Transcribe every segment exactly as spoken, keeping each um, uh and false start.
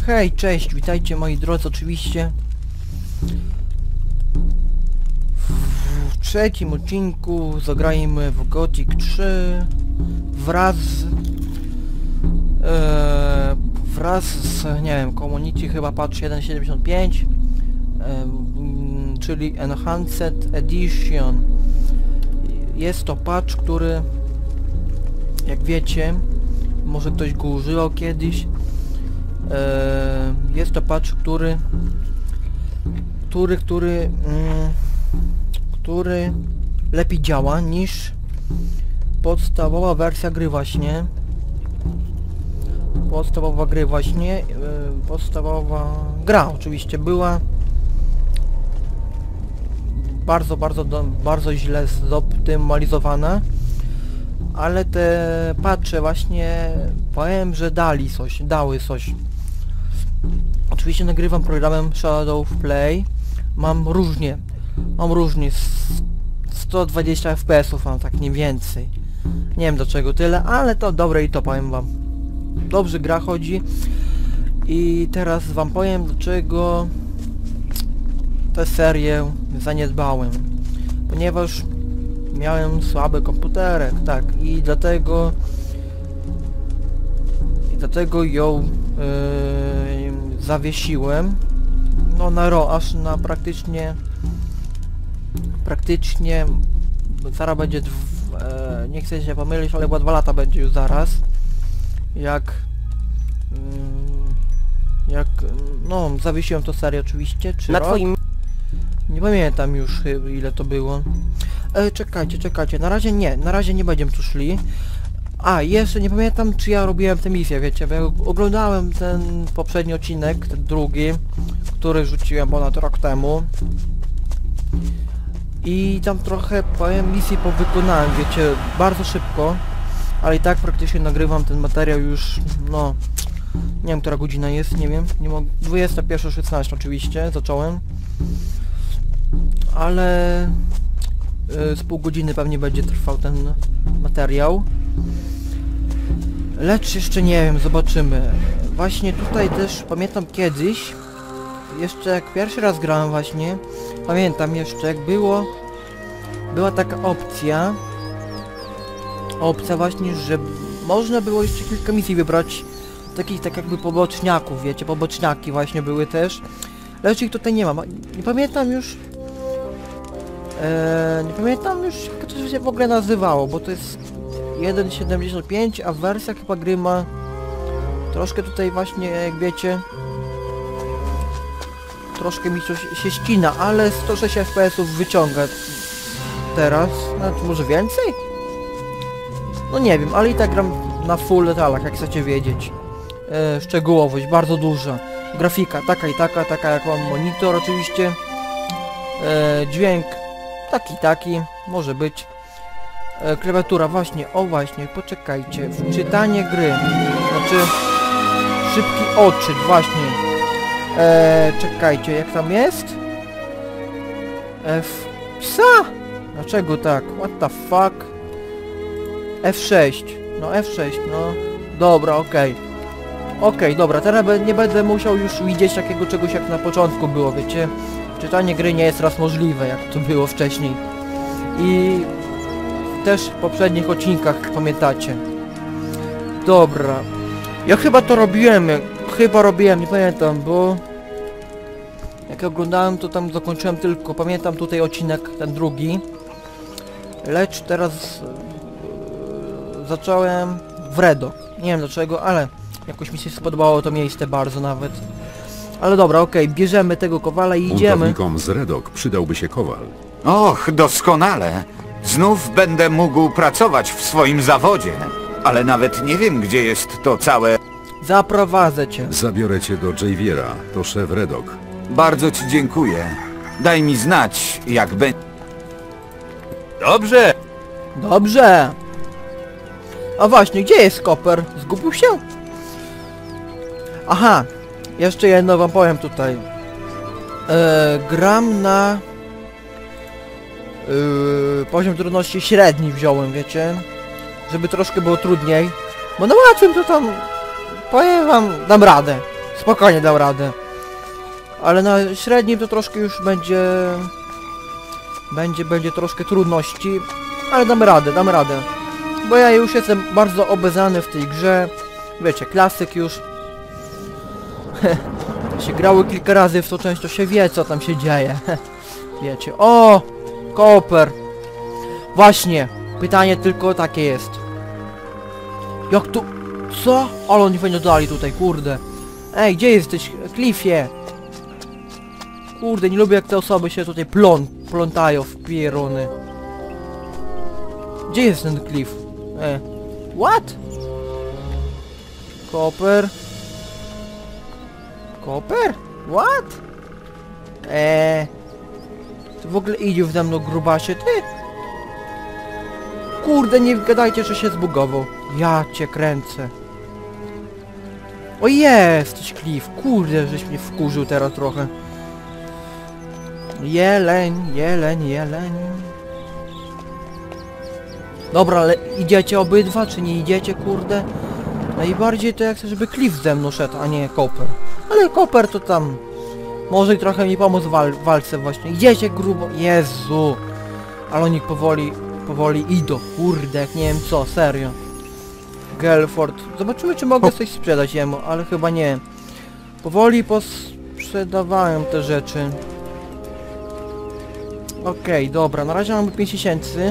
Hej, cześć, witajcie moi drodzy, oczywiście w trzecim odcinku zagrajmy w Gothic trzy wraz z, e, wraz z, nie wiem, Community chyba patch jeden siedemdziesiąt pięć, e, czyli Enhanced Edition. Jest to patch, który, jak wiecie, może ktoś go używał kiedyś. Eee, jest to patch, który który, który mm, który lepiej działa niż podstawowa wersja gry właśnie. Podstawowa gry właśnie, yy, podstawowa gra oczywiście była bardzo, bardzo, do, bardzo źle zoptymalizowana, ale te patche właśnie powiem, że dali coś, dały coś. Oczywiście nagrywam programem Shadow Play. Mam różnie, mam różnie, sto dwadzieścia F P S-ów mam, tak nie więcej. Nie wiem dlaczego tyle, ale to dobre i to powiem wam. Dobrze gra chodzi. I teraz wam powiem, dlaczego tę serię zaniedbałem. Ponieważ miałem słaby komputerek, tak, i dlatego i dlatego ją yy, zawiesiłem, no na ro, aż na praktycznie praktycznie zaraz będzie dw, e, nie chcę się pomylić, ale chyba dwa lata będzie już zaraz, jak yy, jak no zawiesiłem to serię oczywiście, czy na rok? twoim... Nie pamiętam już ile to było. E, czekajcie, czekajcie, na razie nie, na razie nie będziemy tu szli. A, jeszcze nie pamiętam, czy ja robiłem tę misję, wiecie, bo ja oglądałem ten poprzedni odcinek, ten drugi, który rzuciłem ponad rok temu. I tam trochę, powiem, misję powykonałem, wiecie, bardzo szybko, ale i tak praktycznie nagrywam ten materiał już, no, nie wiem, która godzina jest, nie wiem, nie mogę, dwudziesta pierwsza szesnaście oczywiście, zacząłem. Ale z pół godziny pewnie będzie trwał ten materiał. Lecz jeszcze nie wiem, zobaczymy. Właśnie tutaj też pamiętam kiedyś, jeszcze jak pierwszy raz grałem właśnie, pamiętam jeszcze jak było, była taka opcja, opcja właśnie, że można było jeszcze kilka misji wybrać, takich tak jakby poboczniaków, wiecie, poboczniaki właśnie były też, lecz ich tutaj nie ma. Nie pamiętam już, Eee, nie pamiętam już jak to się w ogóle nazywało, bo to jest jeden siedemdziesiąt pięć, a wersja chyba gry ma troszkę tutaj właśnie, jak wiecie, troszkę mi coś się ścina, ale sto sześć F P S-ów wyciąga teraz, nawet może więcej? No nie wiem, ale i tak gram na full detalach, jak chcecie wiedzieć. Eee, szczegółowość bardzo duża, grafika taka i taka, taka jak mam monitor oczywiście, eee, dźwięk taki, taki, może być. E, klawiatura, właśnie, o właśnie, poczekajcie. Wczytanie gry. Znaczy, szybki odczyt, właśnie. E, czekajcie, jak tam jest? F... Psa! Dlaczego tak? What the fuck? F sześć. No F sześć, no. Dobra, okej. Okay. Okej, okay, dobra, teraz nie będę musiał już widzieć takiego czegoś jak na początku było, wiecie? Czytanie gry nie jest raz możliwe, jak to było wcześniej. I też w poprzednich odcinkach pamiętacie. Dobra. Ja chyba to robiłem, chyba robiłem, nie pamiętam, bo jak oglądałem, to tam zakończyłem tylko, pamiętam tutaj odcinek, ten drugi. Lecz teraz yy, zacząłem w Redok. Nie wiem dlaczego, ale jakoś mi się spodobało to miejsce bardzo nawet. Ale dobra, okej, okay, bierzemy tego kowala i idziemy. Buntownikom z Redok przydałby się kowal. Och, doskonale. Znów będę mógł pracować w swoim zawodzie. Ale nawet nie wiem, gdzie jest to całe... Zaprowadzę cię. Zabiorę cię do Javiera, to szef Redok. Bardzo ci dziękuję. Daj mi znać, jak będzie... Dobrze! Dobrze! A właśnie, gdzie jest Koper? Zgubił się? Aha! Jeszcze jedno wam powiem tutaj. Eee, gram na... Eee, poziom trudności średni wziąłem, wiecie? Żeby troszkę było trudniej. Bo na łatwym to tam... Powiem wam, dam radę. Spokojnie dał radę. Ale na średnim to troszkę już będzie... Będzie, będzie troszkę trudności. Ale damy radę, damy radę. Bo ja już jestem bardzo obeznany w tej grze. Wiecie, klasyk już. się grało kilka razy w to, często się wie, co tam się dzieje. Wiecie. O! Koper! Właśnie! Pytanie tylko takie jest. Jak tu... Co? Ale oni fajnie dali tutaj, kurde. Ej, gdzie jesteś, Cliffie? Kurde, nie lubię jak te osoby się tutaj plon, plątają w pierony. Gdzie jest ten Cliff? E. What? Koper? Koper? What? Eee. Ty w ogóle idzie ze mną, grubasie, ty? Kurde, nie gadajcie, że się zbugował. Ja cię kręcę. O jesteś, Cliff. Kurde, żeś mnie wkurzył teraz trochę. Jeleń, jeleń, jeleń. Dobra, ale idziecie obydwa, czy nie idziecie, kurde? Najbardziej to jak chcę, żeby Cliff ze mną szedł, a nie Koper. Ale Koper to tam... Może i trochę mi pomóc w wal walce właśnie. Idziecie grubo... Jezu! Ale oni powoli, powoli idą. Kurde, jak nie wiem co, serio. Gelford. Zobaczymy, czy mogę coś sprzedać jemu, ale chyba nie. Powoli posprzedawałem te rzeczy. Okej, okay, dobra, na razie mamy pięć tysięcy.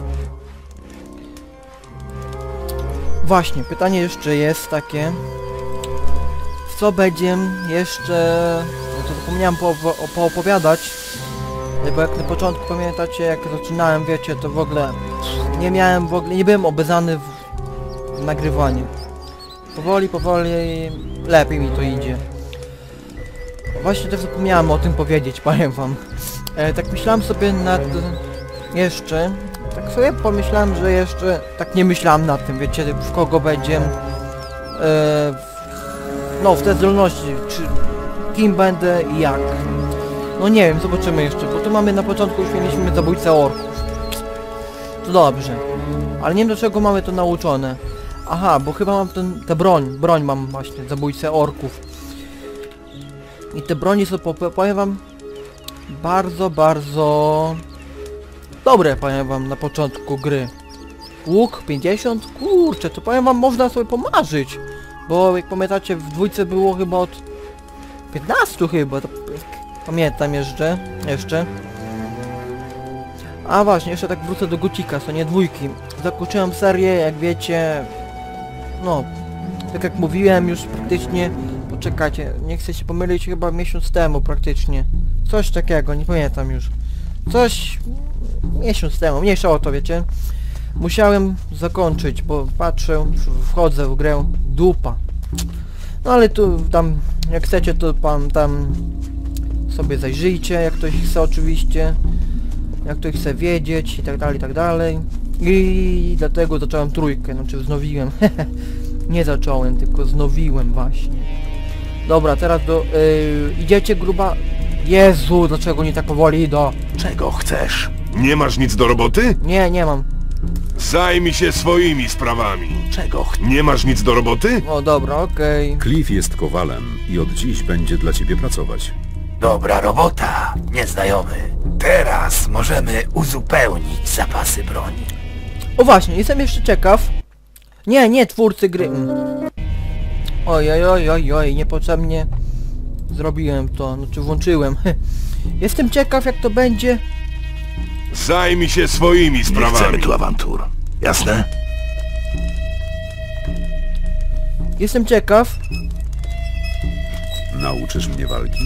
Właśnie, pytanie jeszcze jest takie. Co będzie jeszcze... No to zapomniałem po, poopowiadać. Bo jak na początku pamiętacie, jak zaczynałem, wiecie, to w ogóle... Nie miałem w ogóle... Nie byłem obeznany w, w nagrywaniu. Powoli, powoli... Lepiej mi to idzie. Właśnie też zapomniałem o tym powiedzieć, powiem wam. E, tak myślałem sobie nad... Jeszcze... Tak sobie pomyślałem, że jeszcze... Tak nie myślałem nad tym, wiecie, w kogo będzie... E, w, no, w te zdolności, czy... Kim będę i jak. No nie wiem, zobaczymy jeszcze, bo tu mamy na początku już mieliśmy zabójcę orków. To dobrze. Ale nie wiem, dlaczego mamy to nauczone. Aha, bo chyba mam ten, tę broń. Broń mam właśnie, zabójcę orków. I te broni są, powiem wam, bardzo, bardzo... dobre, powiem wam, na początku gry. Łuk pięćdziesiąt? Kurczę, to powiem wam, można sobie pomarzyć. Bo jak pamiętacie, w dwójce było chyba od... piętnastu chyba, to... Pamiętam jeszcze, jeszcze. A właśnie, jeszcze tak wrócę do Gotika, co nie dwójki. Zakończyłem serię, jak wiecie... No, tak jak mówiłem już praktycznie... Poczekajcie, nie chcę się pomylić, chyba miesiąc temu praktycznie. Coś takiego, nie pamiętam już. Coś... Miesiąc temu, mniejsza o to, wiecie. Musiałem zakończyć, bo patrzę, wchodzę w grę, dupa. No ale tu tam, jak chcecie, to pan tam sobie zajrzyjcie, jak ktoś chce oczywiście. Jak ktoś chce wiedzieć i tak dalej, i tak dalej. I dlatego zacząłem trójkę, znaczy wznowiłem. Nie zacząłem, tylko znowiłem właśnie. Dobra, teraz do... Yy, idziecie gruba... Jezu, dlaczego nie tak powoli idą? Czego chcesz? Nie masz nic do roboty? Nie, nie mam. Zajmij się swoimi sprawami. Czego ch... Nie masz nic do roboty? O, dobra, okej. Okay. Cliff jest kowalem i od dziś będzie dla ciebie pracować. Dobra robota, nieznajomy. Teraz możemy uzupełnić zapasy broni. O właśnie, jestem jeszcze ciekaw. Nie, nie, twórcy gry. Oj, oj, oj, oj, oj, niepotrzebnie zrobiłem to, znaczy włączyłem. Jestem ciekaw, jak to będzie. Zajmij się swoimi sprawami. Nie chcemy tu awantur. Jasne? Jestem ciekaw. Nauczysz mnie walki?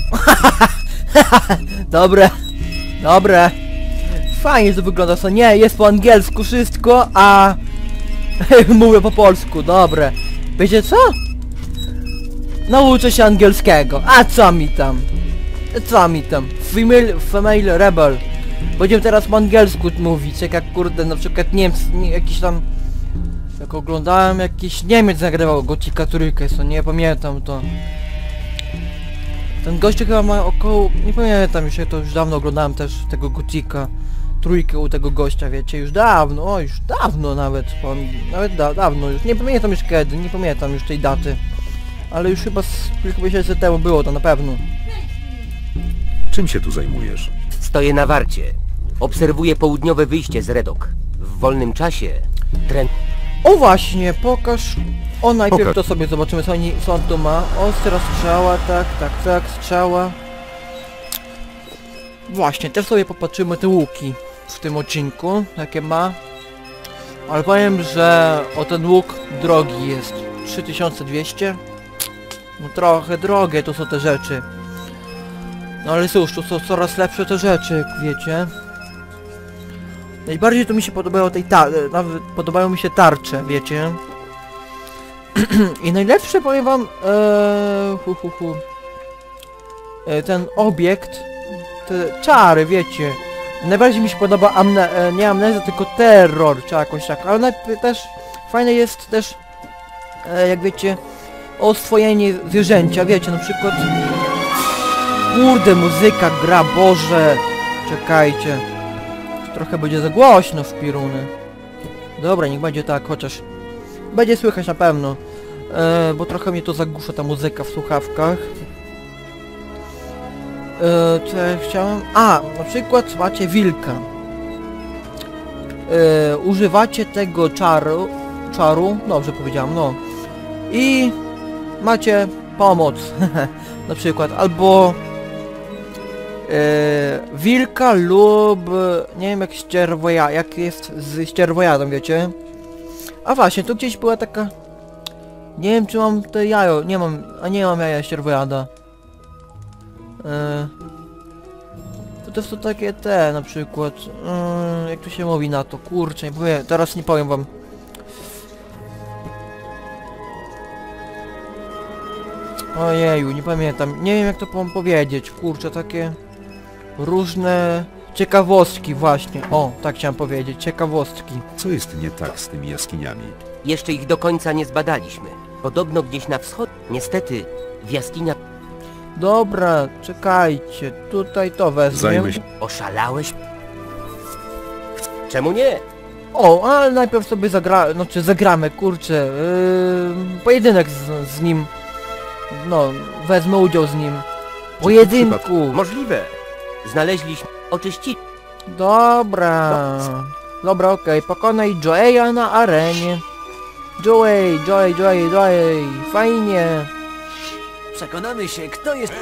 Dobre. Dobre. Fajnie to wygląda, co nie, jest po angielsku wszystko, a... Mówię po polsku, dobre. Wiecie co? Nauczę się angielskiego, a co mi tam? Co mi tam? Female, female rebel. Będziemy teraz po angielsku mówić, jak, jak kurde, na przykład Niemcy, nie, jakiś tam... Jak oglądałem, jakiś Niemiec nagrywał Gotika trójkę, co nie pamiętam to. Ten gościu chyba ma około... Nie pamiętam już, ja to już dawno oglądałem też tego Gotika trójkę u tego gościa, wiecie, już dawno, o już dawno nawet, pan, nawet da, dawno już, nie pamiętam już kiedy, nie pamiętam już tej daty. Ale już chyba z kilku miesięcy temu było to na pewno. Czym się tu zajmujesz? Stoję na warcie. Obserwuję południowe wyjście z Redok. W wolnym czasie tren... O właśnie, pokaż. O, najpierw Pokaż. to sobie zobaczymy, co, oni, co on tu ma. Ostra strzała, tak, tak, tak, strzała. Właśnie, też sobie popatrzymy te łuki w tym odcinku, jakie ma. Ale powiem, że o ten łuk drogi jest. trzy tysiące dwieście. No trochę drogie to są te rzeczy. No ale cóż, to są coraz lepsze te rzeczy, jak wiecie. Najbardziej to mi się podobało tej ta... nawet podobają mi się tarcze, wiecie. I najlepsze, powiem wam, ee, hu, hu, hu. E, ten obiekt, te czary, wiecie. Najbardziej mi się podoba amne, e, nie amnezja, tylko terror, czy jakoś tak. Ale najpierw też fajne jest też, e, jak wiecie, oswojenie zwierzęcia, wiecie, na przykład... Kurde, muzyka gra, Boże! Czekajcie. Trochę będzie za głośno w piruny. Dobra, niech będzie tak, chociaż... Będzie słychać na pewno. E, bo trochę mnie to zagłusza ta muzyka w słuchawkach. E, co ja chciałem? A, na przykład macie wilka. E, używacie tego czaru... Czaru? Dobrze powiedziałem, no. I... Macie pomoc. Na przykład, albo... Yy, wilka lub nie wiem, jak ścierwoja, jak jest z ścierwojadą, wiecie? A właśnie, tu gdzieś była taka... Nie wiem, czy mam te jajo, nie mam, a nie mam jaja ścierwojada. Yy, to też są takie te, na przykład, yy, jak to się mówi na to, kurczę, nie powiem, teraz nie powiem wam. Ojeju, nie pamiętam, nie wiem jak to wam powiedzieć, kurczę, takie... Różne ciekawostki właśnie. O, tak chciałem powiedzieć, ciekawostki. Co jest nie tak z tymi jaskiniami? Jeszcze ich do końca nie zbadaliśmy. Podobno gdzieś na wschód... Niestety, w jaskiniach... Dobra, czekajcie, tutaj to wezmę. Zajmę się... Oszalałeś? Czemu nie? O, ale najpierw sobie zagra... znaczy zagramy, kurczę. Yy, pojedynek z, z nim. No, wezmę udział z nim. Pojedynku! Możliwe. Znaleźliśmy... Oczyści... Dobra. Dobra, okej, pokonaj Joeya na arenie. Joey, Joey, Joey, Joey, fajnie. Przekonamy się, kto jest...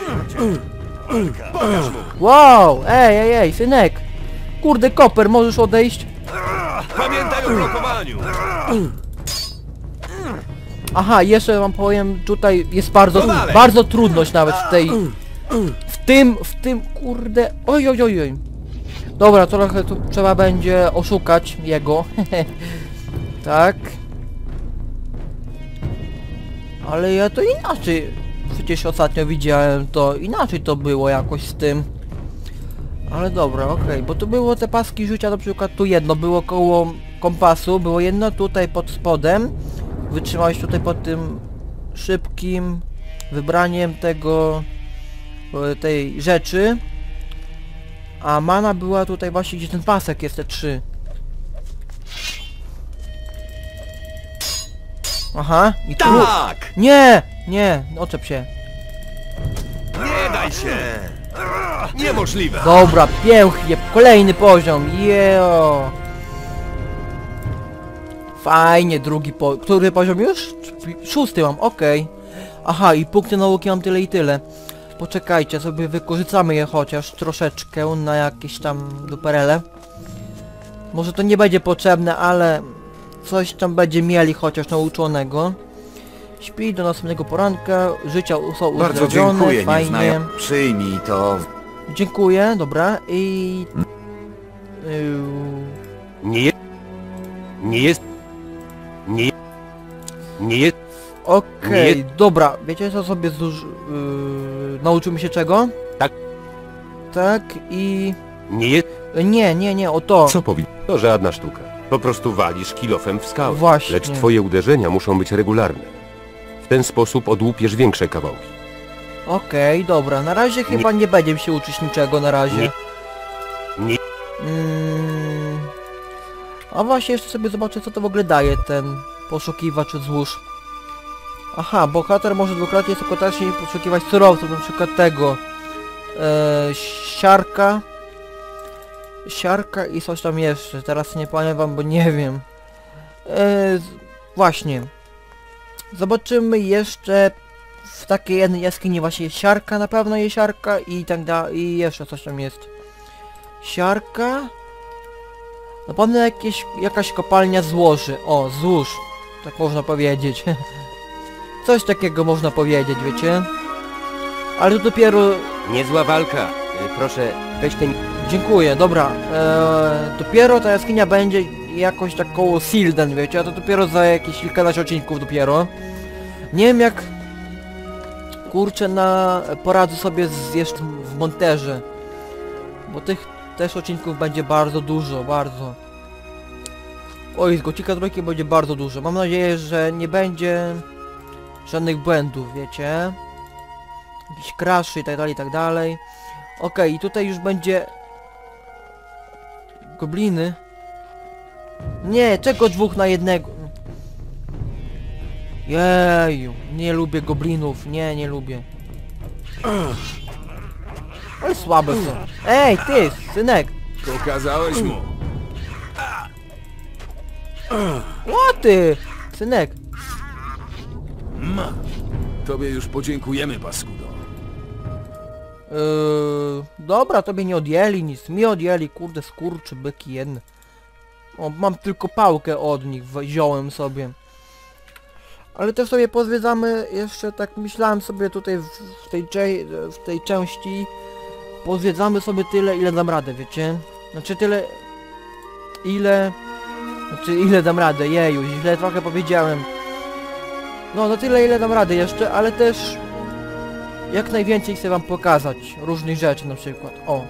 Wow, ej, ej, ej, synek. Kurde, Koper, możesz odejść? Pamiętaj o blokowaniu! Aha, jeszcze wam powiem, tutaj jest bardzo, dalej. bardzo trudność nawet w tej... W tym, w tym, kurde... Oj, oj, oj, oj. Dobra, trochę tu trzeba będzie oszukać jego. Tak. Ale ja to inaczej... Przecież ostatnio widziałem to, inaczej to było jakoś z tym. Ale dobra, okej, okay, bo tu było te paski życia, na przykład tu jedno było koło kompasu, było jedno tutaj pod spodem. Wytrzymałeś tutaj pod tym szybkim wybraniem tego... tej rzeczy. A mana była tutaj właśnie, gdzie ten pasek jest, te trzy. Aha, i tu... Tak! Nie! Nie! Oczep się. Nie daj się! Niemożliwe! Dobra, pięknie, kolejny poziom, jeo! Fajnie, drugi po... Który poziom już? Szósty mam, okej. Okay. Aha, i punkty nauki mam tyle i tyle. Poczekajcie, sobie wykorzystamy je chociaż troszeczkę na jakieś tam duperele. Może to nie będzie potrzebne, ale... Coś tam będzie mieli chociaż nauczonego. Śpi do następnego poranka, życia są Bardzo uzdrowione, dziękuję, fajnie. nieznajomy. Przyjmij to. Dziękuję, dobra, i... Yy... Nie jest... Nie jest... Nie... Nie jest... Okej, Nie- dobra, wiecie co sobie zuż... Yy... Nauczymy się czego? Tak. Tak i... Nie jest... Nie, nie, nie, o to. Co powi... To żadna sztuka. Po prostu walisz kilofem w skałę. Właśnie. Lecz twoje uderzenia muszą być regularne. W ten sposób odłupiesz większe kawałki. Okej, dobra, na razie chyba nie będziemy się uczyć niczego, na razie. Nie. Nie... Mm... A właśnie jeszcze sobie zobaczę, co to w ogóle daje ten poszukiwacz złóż. Aha, bohater może dwukrotnie skutecznie poszukiwać surowców, na przykład tego. E, siarka. Siarka i coś tam jeszcze. Teraz nie powiem wam, bo nie wiem. E, z, właśnie. Zobaczymy jeszcze w takiej jednej jaskini właśnie jest siarka, na pewno jest siarka i tak dalej, i jeszcze coś tam jest. Siarka. Na pewno jakieś, jakaś kopalnia złoży. O, złóż. Tak można powiedzieć. Coś takiego można powiedzieć, wiecie? Ale to dopiero... Niezła walka. Y, Proszę, weź ten... Dziękuję, dobra. Eee, dopiero ta jaskinia będzie jakoś tak koło Silden, wiecie? A to dopiero za jakieś kilkanaście odcinków dopiero. Nie wiem jak... Kurczę, na... poradzę sobie z jeszcze w monterze. Bo tych też odcinków będzie bardzo dużo, bardzo. Oj, z Gotika trójki będzie bardzo dużo. Mam nadzieję, że nie będzie żadnych błędów, wiecie? Jakiś crashy i tak dalej, i tak dalej. Okej, i tutaj już będzie... Gobliny? Nie, czego dwóch na jednego? Jeju, nie lubię goblinów, nie, nie lubię. Ale słabe są. Ej, ty, synek! Pokazałeś mu. O ty, synek! Tobie już podziękujemy, paskudo. Yy, dobra, tobie nie odjęli nic, mi odjęli, kurde, skurczy byki jedne. O, mam tylko pałkę od nich, wziąłem sobie. Ale też sobie pozwiedzamy jeszcze, tak myślałem sobie tutaj w, w, tej, cze- w tej części. Pozwiedzamy sobie tyle, ile dam radę, wiecie? Znaczy tyle... Ile... Znaczy ile dam radę, jeju, źle trochę powiedziałem. No, no tyle ile dam radę jeszcze, ale też... Jak najwięcej chcę wam pokazać różnych rzeczy na przykład, o.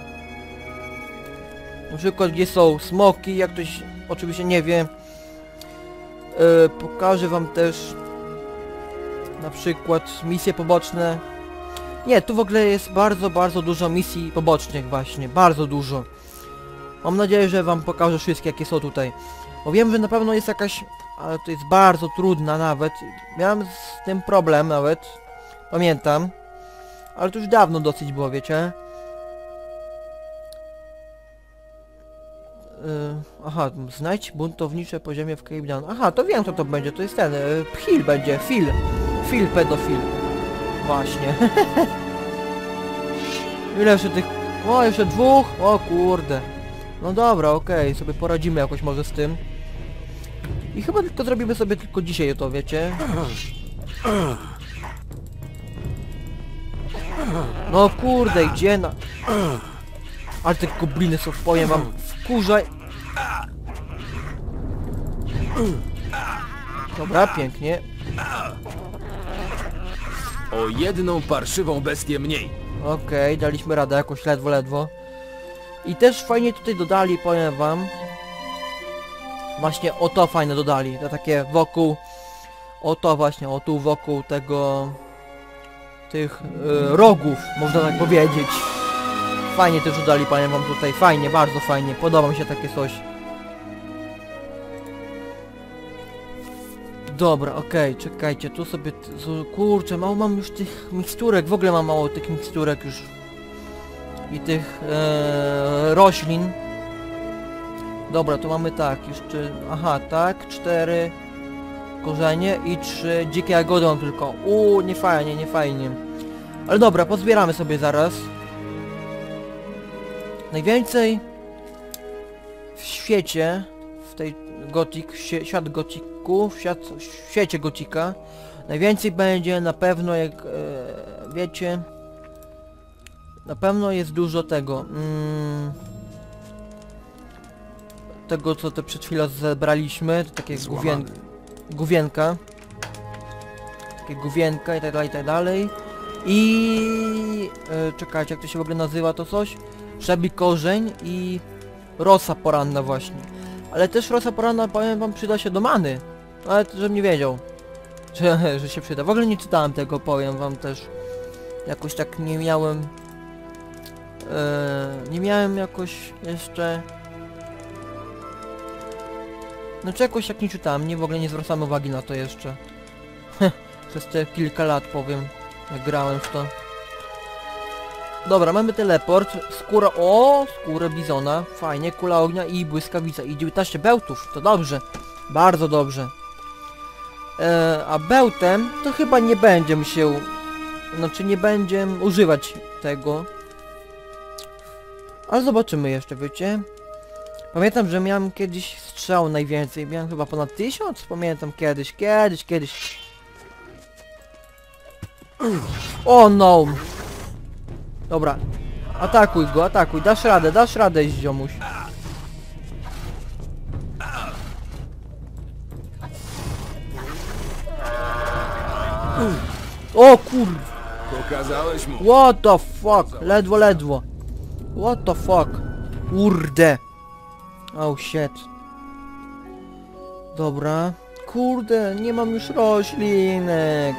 Na przykład gdzie są smoki, jak ktoś oczywiście nie wie. Yy, pokażę wam też na przykład misje poboczne. Nie, tu w ogóle jest bardzo, bardzo dużo misji pobocznych właśnie, bardzo dużo. Mam nadzieję, że wam pokażę wszystkie jakie są tutaj. Bo wiem, że na pewno jest jakaś, ale to jest bardzo trudna nawet. Miałem z tym problem nawet, pamiętam. Ale to już dawno dosyć było, wiecie? Yy, aha, znajdź buntownicze podziemie w Cape Town. Aha, to wiem co to będzie, to jest ten, yy, Phil będzie, Phil. Phil pedofil. Właśnie. Ile jeszcze tych... O, jeszcze dwóch? O kurde. No dobra, okej, okay. Sobie poradzimy jakoś może z tym. I chyba tylko zrobimy sobie tylko dzisiaj to, wiecie? No kurde, gdzie na... Ale te gobliny są, powiem wam, wkurzaj... Dobra, pięknie. O jedną parszywą bestię mniej. Okej, okay, daliśmy radę jakoś ledwo, ledwo. I też fajnie tutaj dodali, powiem wam. Właśnie o to fajne dodali, to takie wokół... O to właśnie, o tu wokół tego... Tych y, rogów, można tak powiedzieć. Fajnie też dodali, powiem wam tutaj, fajnie, bardzo fajnie, podoba mi się takie coś. Dobra, okej, okay, czekajcie, tu sobie... Tu, kurczę, mało mam już tych miksturek, w ogóle mam mało tych miksturek już. I tych e, roślin. Dobra, tu mamy tak, jeszcze... Aha, tak, cztery korzenie i trzy dzikie jagody mam tylko. Uuu, nie fajnie, nie fajnie. Ale dobra, pozbieramy sobie zaraz. Najwięcej w świecie, w tej gotik, świat gotiku, w, świat, w świecie gotika, najwięcej będzie na pewno, jak e, wiecie, na pewno jest dużo tego, mm, tego co te przed chwilą zebraliśmy, to takie główien, główienka, takie główienka i tak dalej, i tak dalej. I e, czekajcie, jak to się w ogóle nazywa to coś? Szabi korzeń i rosa poranna właśnie. Ale też rosa poranna, powiem wam, przyda się do many. Ale to, żebym nie wiedział, że, że się przyda. W ogóle nie czytałem tego, powiem wam też. Jakoś tak nie miałem... E, nie miałem jakoś jeszcze... No czy jakoś jak nie czytałem, nie w ogóle nie zwracamy uwagi na to jeszcze. Przez te kilka lat powiem, jak grałem w to. Dobra, mamy teleport, skóra, o, skórę bizona, fajnie, kula ognia i błyskawica i dziewiętnaście bełtów, to dobrze, bardzo dobrze. E, a bełtem to chyba nie będziemy się, znaczy nie będziemy używać tego. Ale zobaczymy jeszcze, wiecie. Pamiętam, że miałem kiedyś strzał najwięcej, miałem chyba ponad tysiąc, pamiętam kiedyś, kiedyś, kiedyś. O no! Dobra, atakuj go, atakuj, dasz radę, dasz radę, ziomuś. O kur... Pokazałeś mu. What the fuck? Ledwo, ledwo. What the fuck? Kurde. Oh shit. Dobra. Kurde, nie mam już roślinek.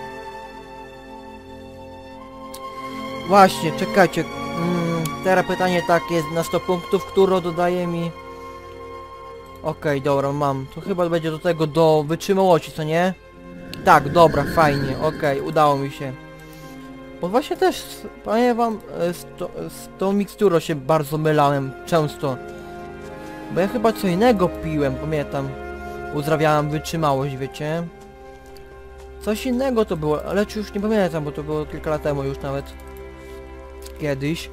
Właśnie, czekajcie. Mm, teraz pytanie takie na sto punktów, które dodaje mi... Okej, dobra, mam. To chyba będzie do tego, do wytrzymałości, co nie? Tak, dobra, fajnie, okej, udało mi się. Bo właśnie też, powiem wam, z, to, z tą miksturą się bardzo mylałem, często. Bo ja chyba co innego piłem, pamiętam. Uzdrawiałem wytrzymałość, wiecie. Coś innego to było, ale już nie pamiętam, bo to było kilka lat temu już nawet. Kiedyś.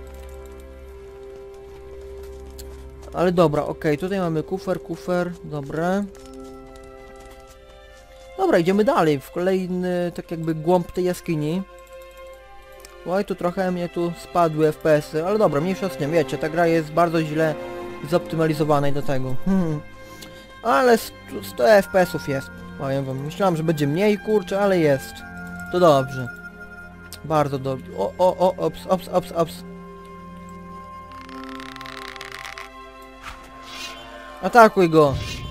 Ale dobra, okej, tutaj mamy kufer, kufer, dobra. Dobra, idziemy dalej, w kolejny, tak jakby głąb tej jaskini. Oj, tu trochę mnie tu spadły F P S-y, ale dobra, mniejsza z tym, wiecie, ta gra jest bardzo źle zoptymalizowana i do tego. Hmm. Ale sto F P S-ów jest, powiem wam. Myślałem, że będzie mniej, kurczę, ale jest. To dobrze. Bardzo dobrze. O, o, o, ops, ops, ops, ops. Atakuj go!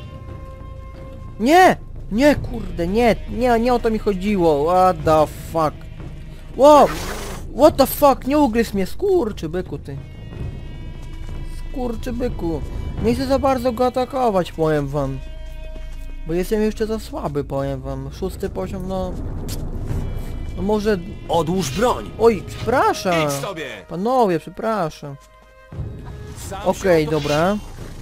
Nie! Nie, kurde, nie, nie, nie o to mi chodziło. What the fuck? Wow! What the fuck? Nie ugryź mnie, skurczy byku ty. Skurczy byku. Nie chcę za bardzo go atakować, powiem wam. Bo jestem jeszcze za słaby, powiem wam. Szósty poziom, no... No może... Odłóż broń! Oj, przepraszam. Idź sobie! Panowie, przepraszam. Okej, okay, dobra.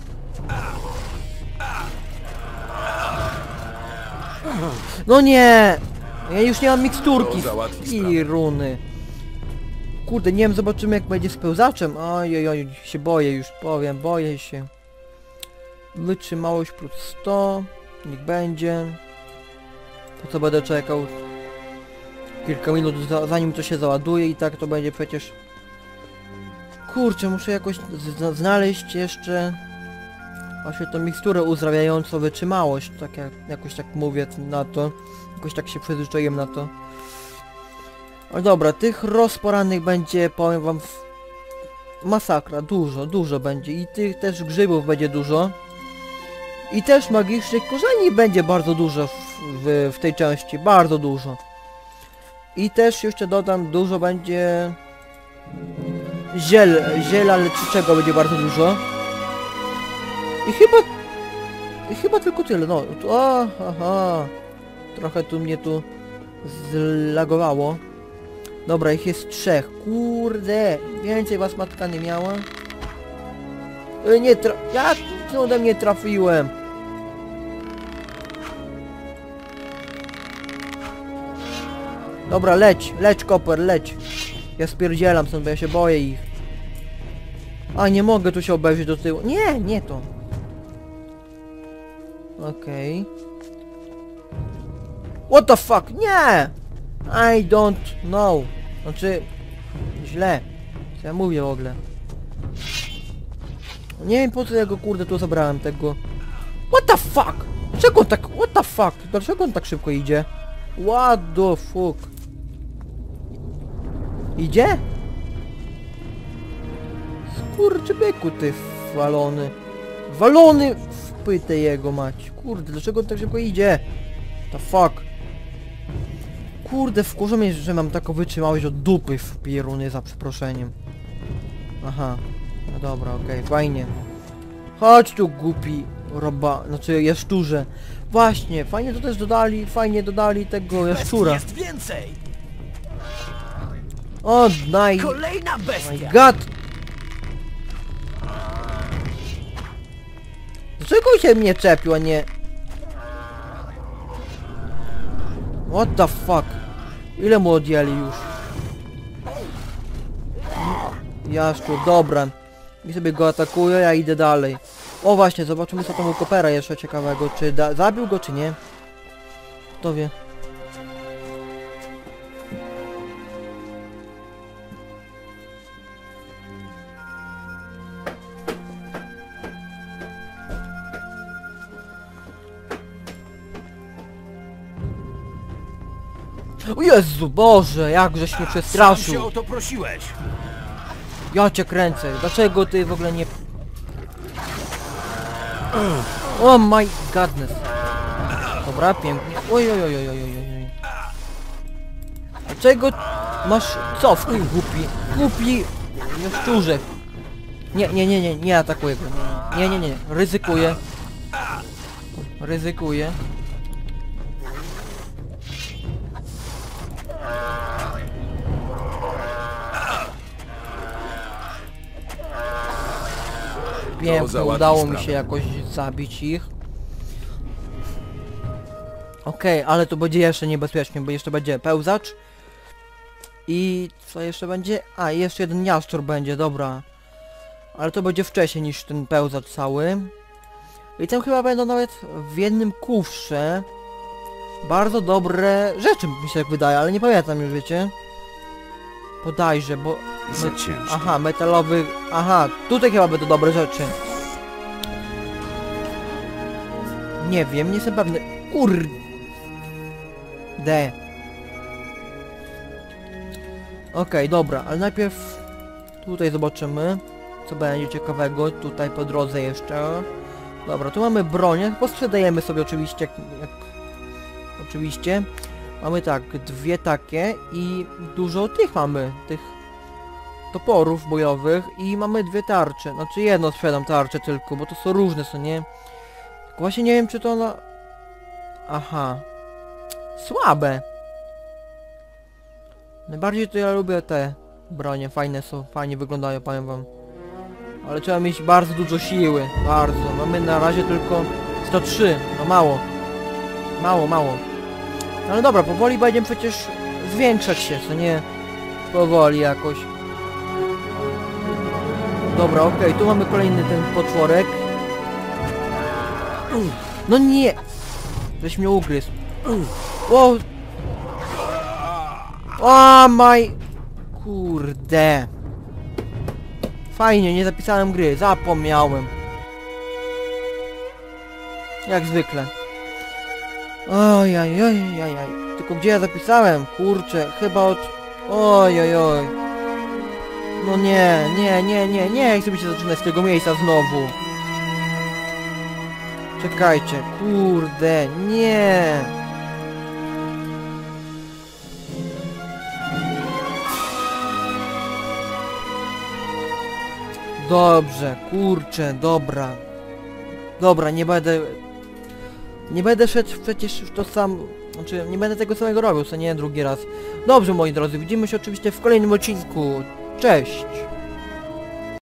No nie! Ja już nie mam miksturki i runy. Kurde, nie wiem, zobaczymy jak będzie z pełzaczem. Oj, oj, się boję już, powiem, boję się. Wytrzymałość plus sto. Niech będzie. Po co będę czekał kilka minut za, zanim to się załaduje i tak to będzie przecież... Kurczę, muszę jakoś znaleźć jeszcze... Właśnie tą miksturę uzdrawiającą wytrzymałość, tak jak, jakoś tak mówię na to. Jakoś tak się przyzwyczaiłem na to. Ale dobra, tych rozporannych będzie, powiem wam, w... masakra, dużo, dużo będzie. I tych też grzybów będzie dużo. I też magicznych korzeni będzie bardzo dużo w, w, w tej części, bardzo dużo. I też jeszcze dodam, dużo będzie... Ziel, ziela leczniczego będzie bardzo dużo. I chyba... I chyba tylko tyle, no. O, aha. Trochę tu mnie tu zlagowało. Dobra, ich jest trzech. Kurde. Więcej was matka nie miała. E, nie tra... Jak ty ode mnie trafiłem? Dobra, leć. Leć, koper, leć. Ja spierdzielam stąd, bo ja się boję ich. A, nie mogę tu się obejrzeć do tyłu. Nie, nie to. Okej. Okay. What the fuck? Nie! I don't know. Znaczy... Źle. Co ja mówię w ogóle? Nie wiem po co ja go kurde tu zabrałem tego. What the fuck? Dlaczego on tak... What the fuck? Dlaczego on tak szybko idzie? What the fuck? Idzie? Skurczybyku ty walony. Walony w pytę jego mać. Kurde, dlaczego on tak szybko idzie? The fuck? Kurde, wkurzą mnie, że mam taką wytrzymałość od dupy w pieruny, za przeproszeniem. Aha. No dobra, okej, okay, fajnie. Chodź tu, głupi roba... Znaczy, jaszczurze. Właśnie, fajnie to też dodali, fajnie dodali tego jaszczura. Jest więcej! O, naj... Kolejna My bestia! god! Dlaczego się mnie czepił, a nie... What the fuck? Ile mu odjęli już? Jaszczur, dobra. I sobie go atakuje, ja idę dalej. O właśnie, zobaczymy co tam u Kopera jeszcze ciekawego. Czy da zabił go, czy nie? Kto wie? O Jezu, Boże, jakżeś mnie Sam się przestraszył. o to prosiłeś! Ja cię kręcę, dlaczego ty w ogóle nie... Oh my godness. Dobra, pięknie. Oj, oj, oj, oj, oj, oj, oj. Dlaczego masz... Co w tym głupi? Głupi... Jaszczurze. Nie, nie, nie, nie, nie atakuję go. Nie, nie, nie, nie. Ryzykuję. Ryzykuję. Pięknie, udało mi się jakoś zabić ich. Okej, okay, ale to będzie jeszcze niebezpiecznie, bo jeszcze będzie pełzacz. I co jeszcze będzie? A, jeszcze jeden jaszczur będzie, dobra. Ale to będzie wcześniej niż ten pełzacz cały. I tam chyba będą nawet w jednym kufrze bardzo dobre rzeczy, mi się tak wydaje, ale nie pamiętam już, wiecie. Bodajże, bo... Za ciężko. Aha, metalowy... Aha, tutaj chyba będą dobre rzeczy. Nie wiem, nie jestem pewny. Kurde. Okej, dobra, ale najpierw tutaj zobaczymy, co będzie ciekawego tutaj po drodze jeszcze. Dobra, tu mamy bronię, posprzedajemy sobie oczywiście, jak, jak, oczywiście. Mamy tak, dwie takie i dużo tych mamy, tych toporów bojowych i mamy dwie tarcze. Znaczy jedno sprzedam tarczę tylko, bo to są różne, co nie? Tylko właśnie nie wiem, czy to ona... Aha. Słabe. Najbardziej to ja lubię te bronie, fajne są, fajnie wyglądają, powiem wam. Ale trzeba mieć bardzo dużo siły, bardzo. Mamy na razie tylko sto trzy, no mało. Mało, mało. Ale dobra, powoli będziemy przecież zwiększać się, co nie? Powoli jakoś. Dobra, okej, okay, tu mamy kolejny ten potworek. No nie! Żeś mnie ugryzł. Wow! O maj... Kurde. Fajnie, nie zapisałem gry, zapomniałem. Jak zwykle. Oj, oj, oj, oj, oj. Tylko gdzie ja zapisałem? Kurczę, chyba od... Oj, oj, oj. No nie, nie, nie, nie, nie chcę mi się zaczynać z tego miejsca znowu. Czekajcie, kurde, nie. Dobrze, kurczę, dobra. Dobra, nie będę... Nie będę szedł przecież już to sam... Znaczy, nie będę tego samego robił, co nie drugi raz. Dobrze, moi drodzy, widzimy się oczywiście w kolejnym odcinku. Cześć!